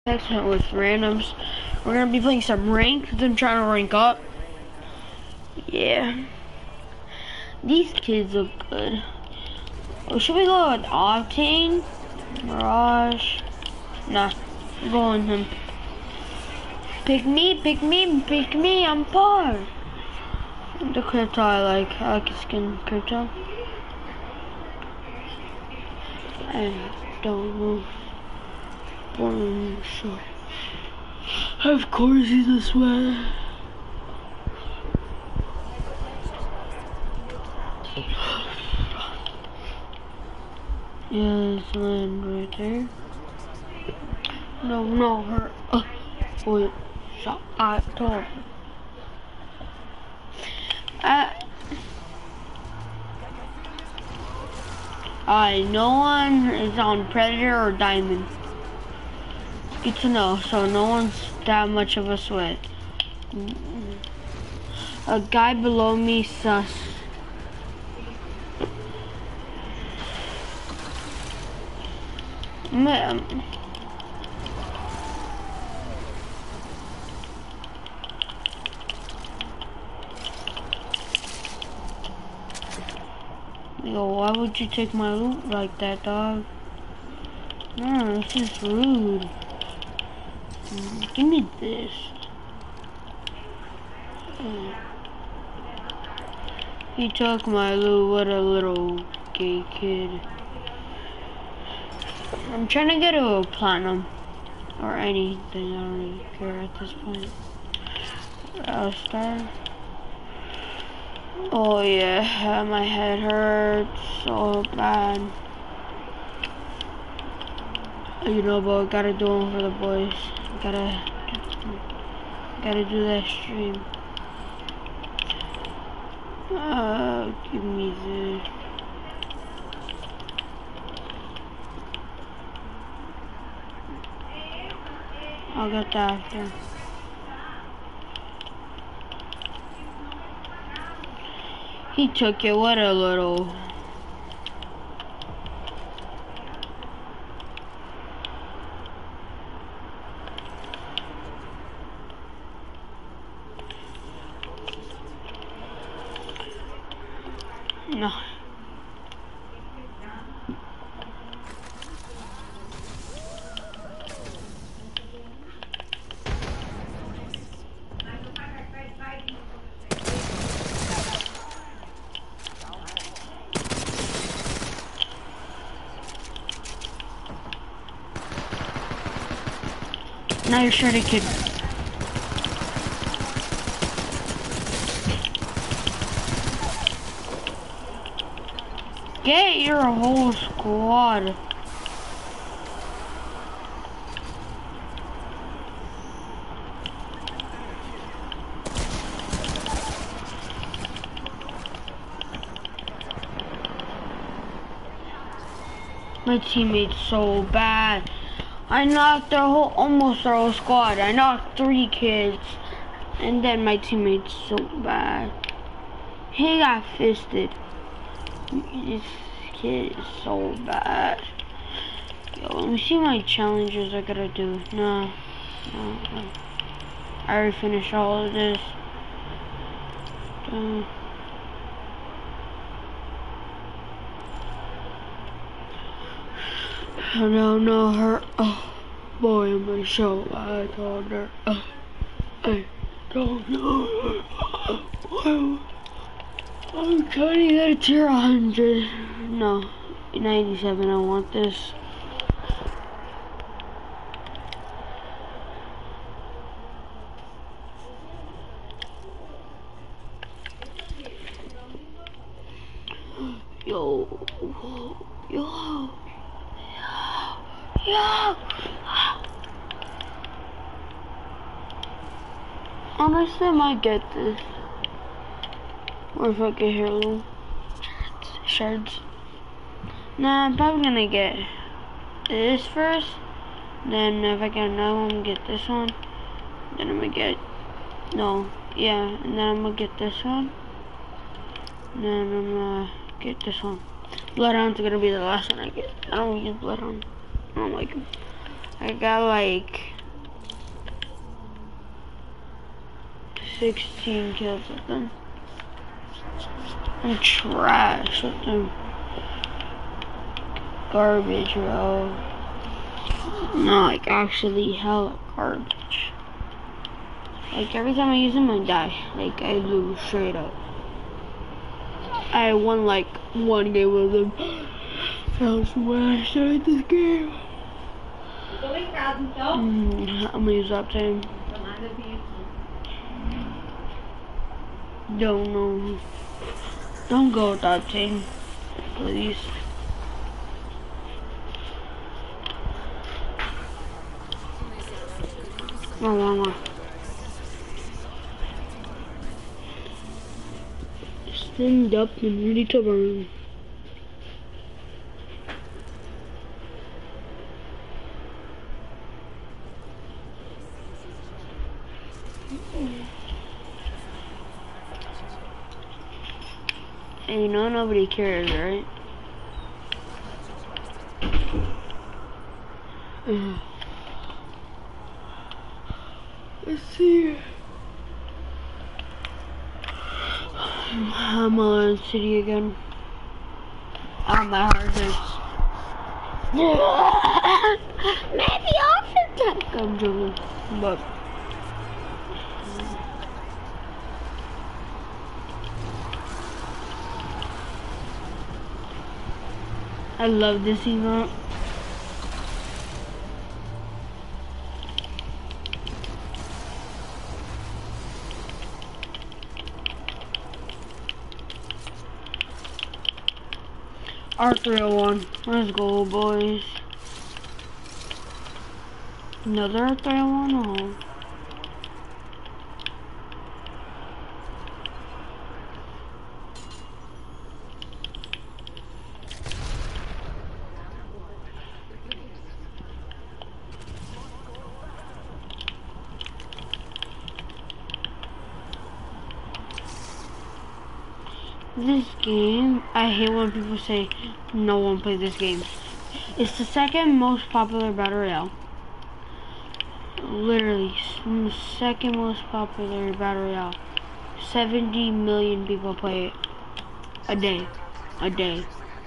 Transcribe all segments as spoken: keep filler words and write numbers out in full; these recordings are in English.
section with randoms. We're gonna be playing some rank, because I'm trying to rank up. Yeah. These kids look good. Oh, should we go with Octane? Mirage? Nah, we're going him. Pick me, pick me, pick me, I'm par. The crypto I like. I like his skin crypto. I don't know. Boring shit. Of course he's a sweat. Yeah, there's land right there. No, no, her. Uh, wait, shot. I told. Uh, I no one is on Predator or Diamond. Good to know, so no one's that much of a sweat. A guy below me sus. Man. Yo, why would you take my loot like that, dog? No, this is rude. Mm, give me this. Mm. He took my loot, what a little gay kid. I'm trying to get a platinum. Or anything, I don't really care at this point. I'll start. Oh yeah, my head hurts so bad. You know, but gotta do them for the boys. Gotta, gotta do that stream. Uh, give me this. I'll get that after. He took it, what a little. No. Now you're shredded, kid. Get your whole squad. My teammate's so bad. I knocked their whole, almost their whole squad. I knocked three kids. And then my teammate's so bad. He got fisted. This kid is so bad. Yo, let me see my challenges I gotta do. No. no, no. I already finished all of this. Uh, I don't know her. Oh, boy, in my show, I told her. Oh, I don't know her. Oh, I'm trying to get a tier one hundred. No, ninety-seven, I want this. Yo, yo, yo, yo. Honestly, I might get this. Or if I get heirloom shards. shards. Nah, I'm probably gonna get this first. Then if I get another one, get this one. Then I'm gonna get, no, yeah, and then I'm gonna get this one. And then I'm gonna get this one. Bloodhound's gonna be the last one I get. I don't use Bloodhound. I don't like him. I got like sixteen kills with them. I'm trash with them. Garbage, bro. No, like actually hella garbage. Like every time I use them, I die. Like I lose straight up. I won like one game with them. That was when I started this game. Mm, I'm gonna use that time. Don't know. Don't go with that thing, please. Wrong, wrong, wrong. Stand up and ready to burn. And you know nobody cares, right? Uh, let's see. I'm on city again. Oh, my heart hurts. Maybe I'll attack. I'm joking, but. I love this emote. R three oh one. Let's go, boys. Another R three oh one? Oh. This game, I hate when people say no one plays this game. It's the second most popular battle royale. Literally, the second most popular battle royale. seventy million people play it a day. A day.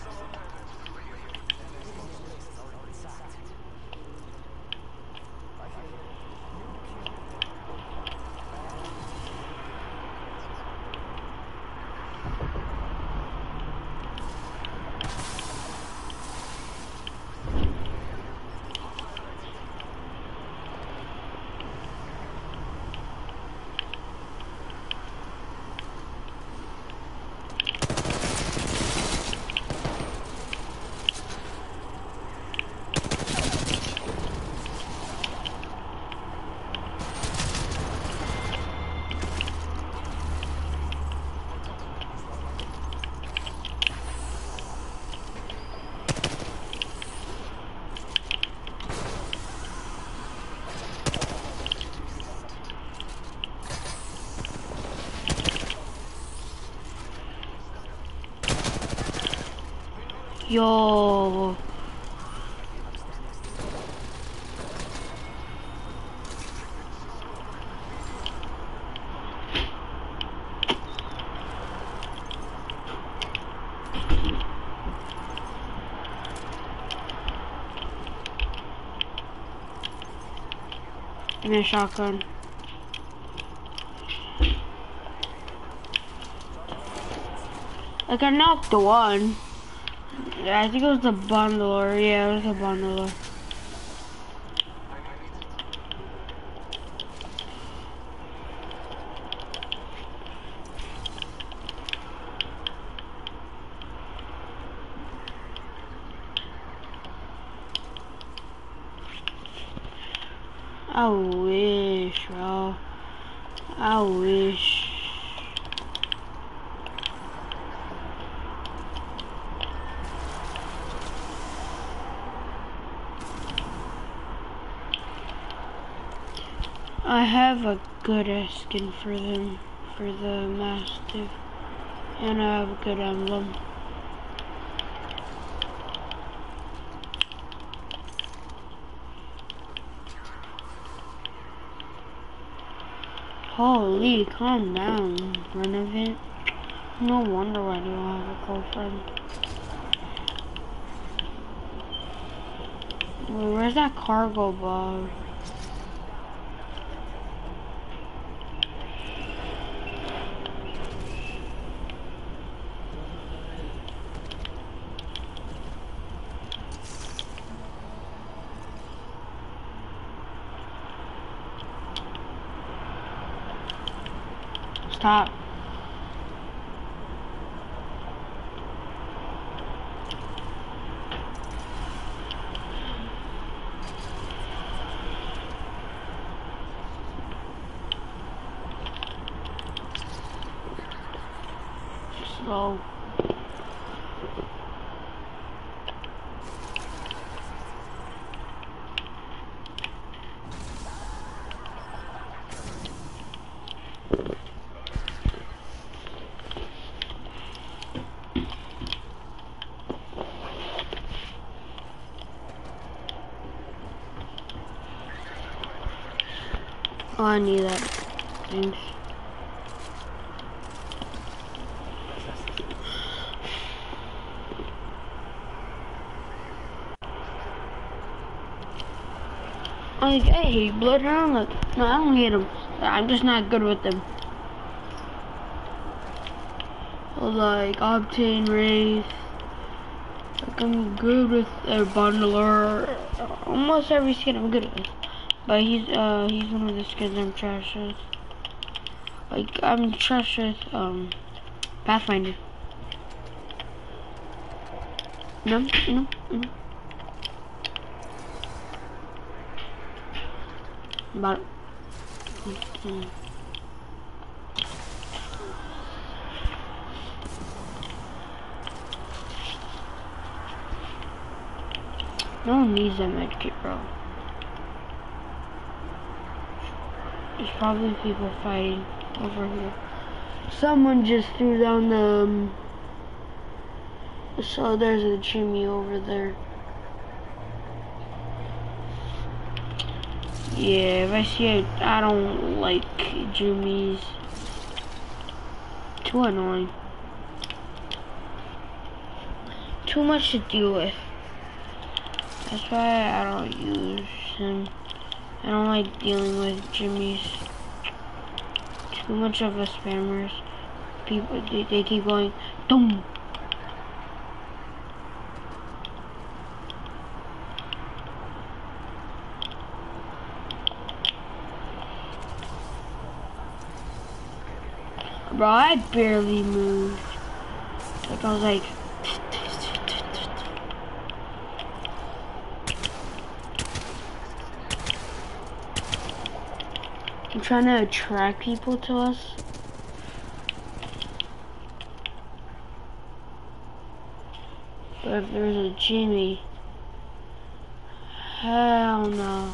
Yo. Give me a shotgun. Like I knocked the one. I think it was the bundler. Yeah, it was a bundler. I wish, bro. I wish. I have a good ass skin for them, for the Mastiff, and I have a good emblem. Holy, calm down, Renovant. No wonder why you don't have a girlfriend. Wait, where's that cargo bug? Stop. Slow. Oh, I need that. Thanks. Like, I hate Bloodhound. Like, no, I don't hate him. I'm just not good with them. Like, Octane Wraith. Like, I'm good with a bundler. Almost every skin I'm good with. But he's, uh, he's one of the skins I'm trash with. Like, I'm trash with, um, Pathfinder. No, no, no. About mm. No one needs that medkit, bro. There's probably people fighting over here. Someone just threw down the um, so there's a Jimmy over there. Yeah, if I see it, I don't like Jimmy's. Too annoying. Too much to deal with. That's why I don't use him. I don't like dealing with Jimmy's. Too much of a spammers. People, they, they keep going, boom. Bro, I barely moved. Like, I was like... I'm trying to attract people to us. But if there's a Jimmy... Hell no.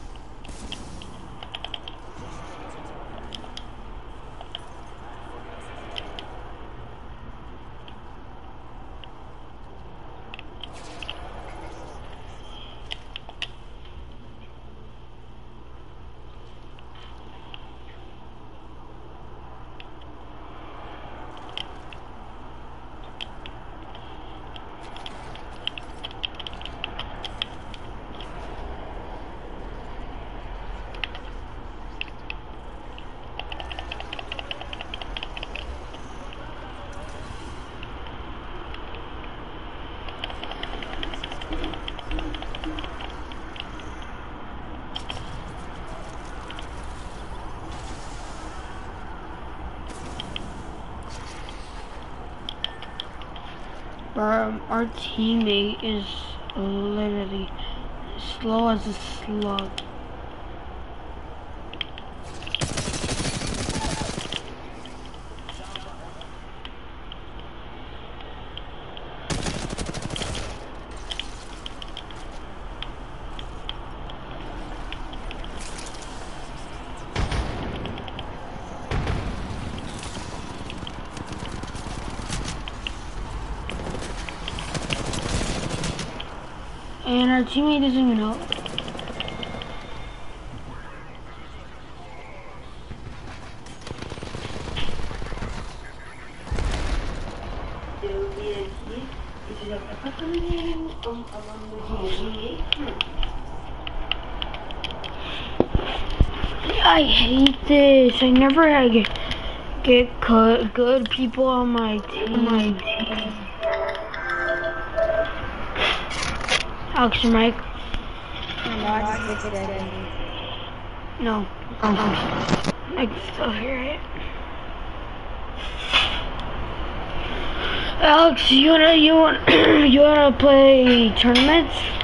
Our, our teammate is literally slow as a slug. And our teammate doesn't even help. I hate this. I never had get, get good, good people on my team. My team. Alex, your mic. No. I can still hear it. Alex, you wanna you want you wanna play tournaments?